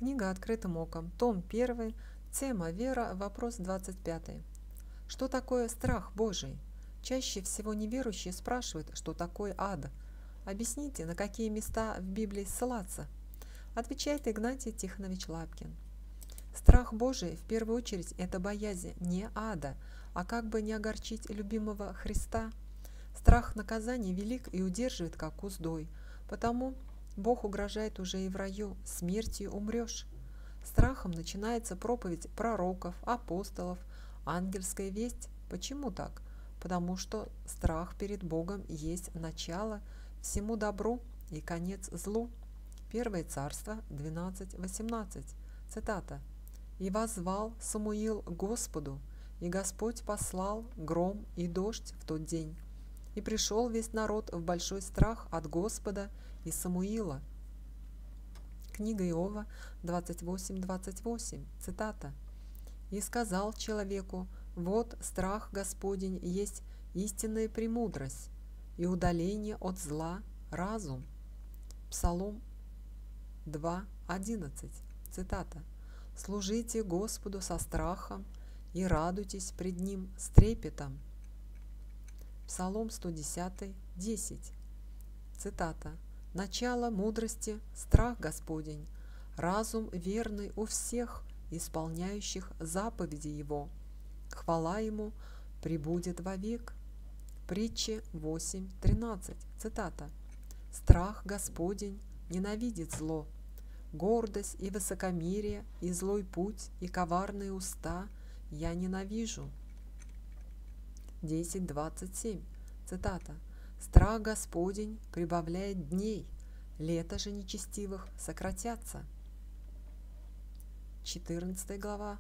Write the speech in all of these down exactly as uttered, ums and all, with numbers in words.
Книга «Открытым оком», том первый, тема «Вера», вопрос двадцать пятый. Что такое страх Божий? Чаще всего неверующие спрашивают, что такое ад. Объясните, на какие места в Библии ссылаться? Отвечает Игнатий Тихонович Лапкин. Страх Божий в первую очередь это боязнь не ада, а как бы не огорчить любимого Христа. Страх наказания велик и удерживает как уздой, потому Бог угрожает уже и в раю: смертью умрешь. Страхом начинается проповедь пророков, апостолов, ангельская весть. Почему так? Потому что страх перед Богом есть начало всему добру и конец злу. Первое Царство двенадцать восемнадцать. Цитата. «И воззвал Самуил к Господу, и Господь послал гром и дождь в тот день. И пришел весь народ в большой страх от Господа и Самуила». Книга Иова двадцать восемь двадцать восемь. Цитата. «И сказал человеку: вот страх Господень есть истинная премудрость, и удаление от зла разум». Псалом два одиннадцать. Цитата. «Служите Господу со страхом и радуйтесь пред Ним с трепетом». Псалом сто десять десять. Цитата. «Начало мудрости – страх Господень, разум верный у всех, исполняющих заповеди Его. Хвала Ему пребудет вовек». Притчи восемь тринадцать. Цитата. «Страх Господень ненавидит зло, гордость и высокомерие, и злой путь, и коварные уста я ненавижу». десять двадцать семь. Цитата. «Страх Господень прибавляет дней, лето же нечестивых сократятся». четырнадцатая глава.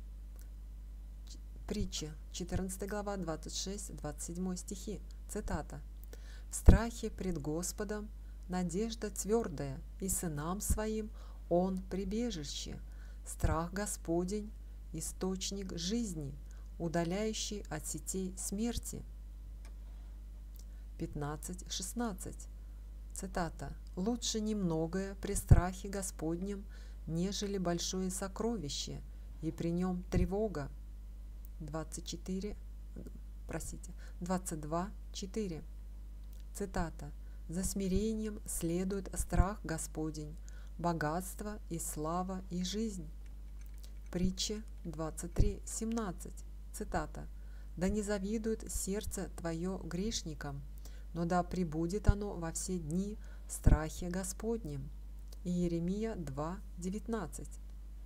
Притча, четырнадцатая глава, двадцать шесть двадцать семь стихи. Цитата. «В страхе пред Господом надежда твердая, и сынам своим Он прибежище. Страх Господень – источник жизни, удаляющий от сетей смерти». пятнадцать шестнадцать. Цитата. «Лучше немногое при страхе Господнем, нежели большое сокровище, и при нем тревога». двадцать четыре, простите, двадцать два четыре. Цитата. «За смирением следует страх Господень, богатство и слава и жизнь». Притча двадцать три семнадцать. Цитата. «Да не завидует сердце твое грешникам, но да пребудет оно во все дни в страхе Господнем». Иеремия два девятнадцать.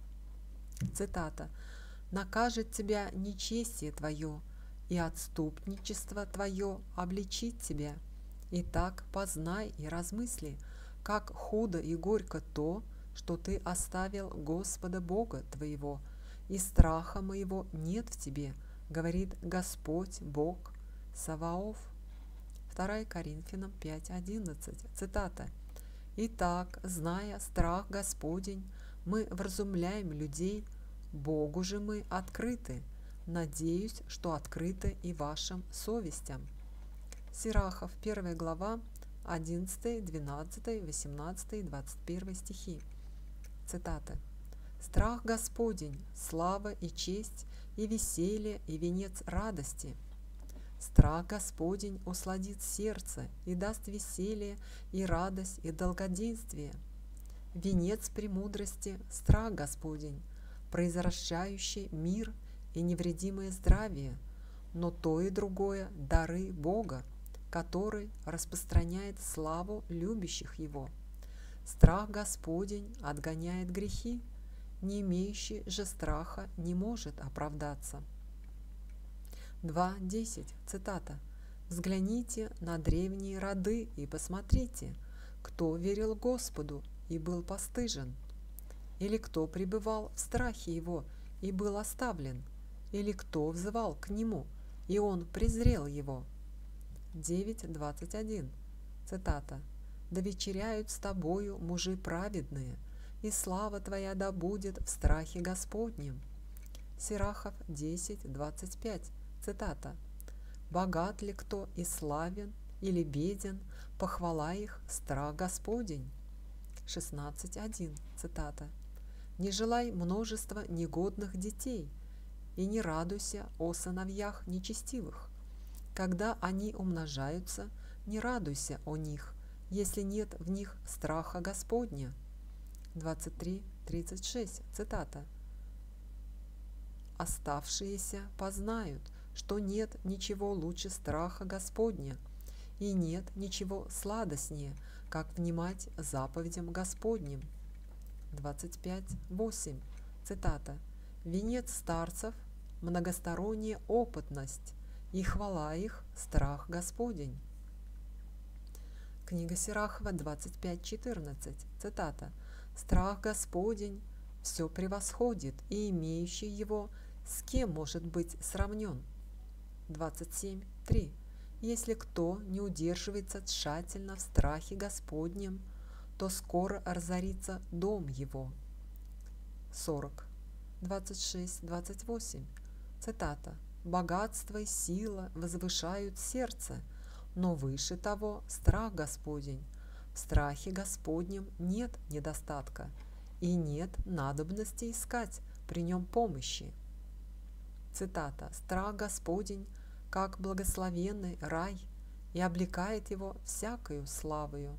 Цитата. «Накажет тебя нечестие твое, и отступничество твое обличит тебя. Итак, познай и размысли, как худо и горько то, что ты оставил Господа Бога твоего, и страха моего нет в тебе, говорит Господь Бог Саваоф». второе Коринфянам пять одиннадцать. Цитата. «Итак, зная страх Господень, мы вразумляем людей, Богу же мы открыты. Надеюсь, что открыты и вашим совестям». Сирахов, первая глава, одиннадцатый, двенадцатый, восемнадцатый, двадцать первый стихи. Цитата. «Страх Господень, слава и честь, и веселье, и венец радости. Страх Господень усладит сердце, и даст веселье, и радость, и долгоденствие. Венец премудрости – страх Господень, произвращающий мир и невредимое здравие, но то и другое – дары Бога, который распространяет славу любящих Его. Страх Господень отгоняет грехи, не имеющий же страха не может оправдаться». два десять. Цитата. «Взгляните на древние роды и посмотрите, кто верил Господу и был постыжен, или кто пребывал в страхе Его и был оставлен, или кто взывал к Нему, и Он презрел его». девять двадцать один. Цитата. «Да вечеряют с тобою мужи праведные, и слава твоя да будет в страхе Господнем». Сирахов десять двадцать пять. Цитата. «Богат ли кто и славен, или беден, похвала их страх Господень». шестнадцать один. Цитата. не желай множества негодных детей, и не радуйся о сыновьях нечестивых. Когда они умножаются, не радуйся о них, если нет в них страха Господня. двадцать три тридцать шесть, цитата. Оставшиеся познают, что нет ничего лучше страха Господня, и нет ничего сладостнее, как внимать заповедям Господним. двадцать пять восемь, цитата. Венец старцев – многосторонняя опытность, и хвала их – страх Господень. Книга Сирахова двадцать пять четырнадцать, цитата. Страх Господень все превосходит, и имеющий его с кем может быть сравнен? двадцать семь три. Если кто не удерживается тщательно в страхе Господнем, то скоро разорится дом его. сорок. двадцать шесть двадцать восемь. Цитата. Богатство и сила возвышают сердце, но выше того страх Господень. В страхе Господнем нет недостатка, и нет надобности искать при нем помощи. Цитата. Страх Господень, как благословенный рай, и облекает его всякою славою.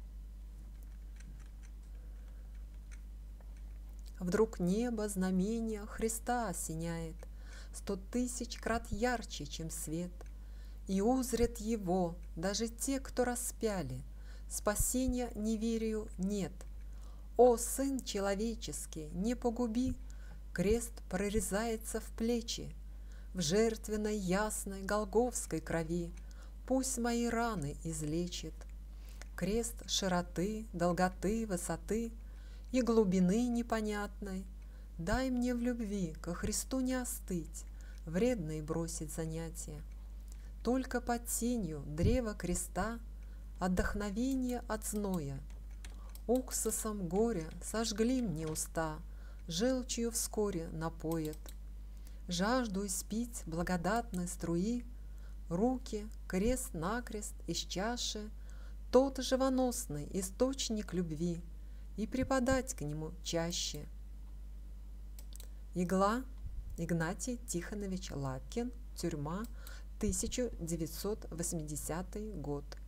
Вдруг небо знамения Христа осеняет, сто тысяч крат ярче, чем свет, и узрят его даже те, кто распяли, спасения неверию нет. О, Сын человеческий, не погуби, крест прорезается в плечи, в жертвенной ясной голгофской крови пусть мои раны излечит. Крест широты, долготы, высоты и глубины непонятной, дай мне в любви ко Христу не остыть, вредные бросить занятия. Только под тенью древа креста отдохновение от зноя. Уксусом горя сожгли мне уста, желчью вскоре напоят. Жажду испить благодатной струи, руки крест-накрест из чаши, тот живоносный источник любви, и припадать к нему чаще. Игла Игнатий Тихонович Лапкин, тюрьма, тысяча девятьсот восьмидесятый год.